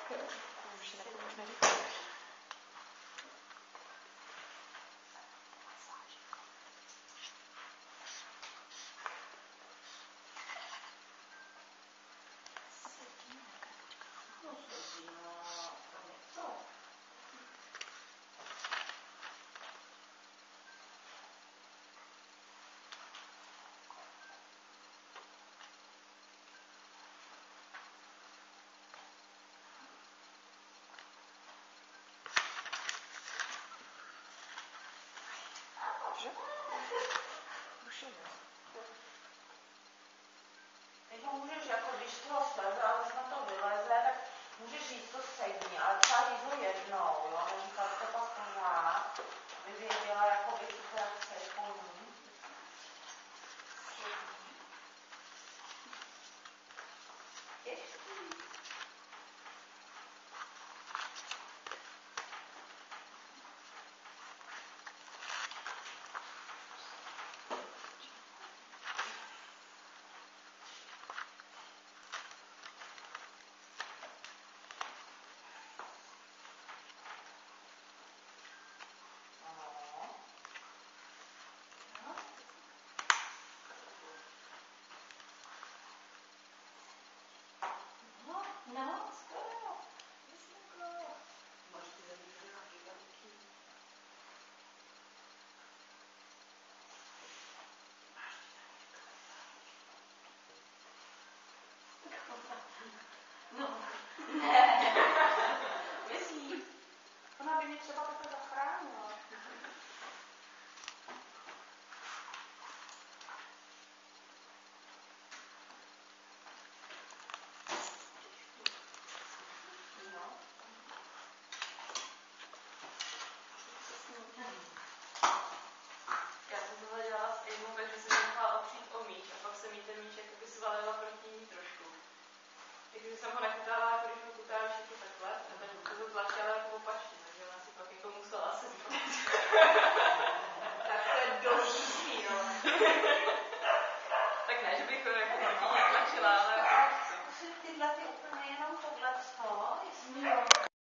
Už je takový možná říkat. Že? Už je. Teď ho můžeš, jako když toho sleze, ale když na to vyleze, tak můžeš říct to sedni, ale třeba říct ho jednou, jo, neříkat to pak pořád, aby věděla, jako by co teda chceš po ní. No, skoro. Vysvětlo. Máš ty nějaký velký. No, ne. Myslí. Ona by mě třeba takhle zachránila. Já jsem tohle dělala s Ejmou, takže jsem nechala opřít o míč a pak jsem jí ten míč jakoby svalila proti ní trošku. Takže jsem ho nechytala, jako když ho kutala všichni takhle, a ten to tlačila jako opačně, takže ona si pak jako musela se tak to je dožitý, jo.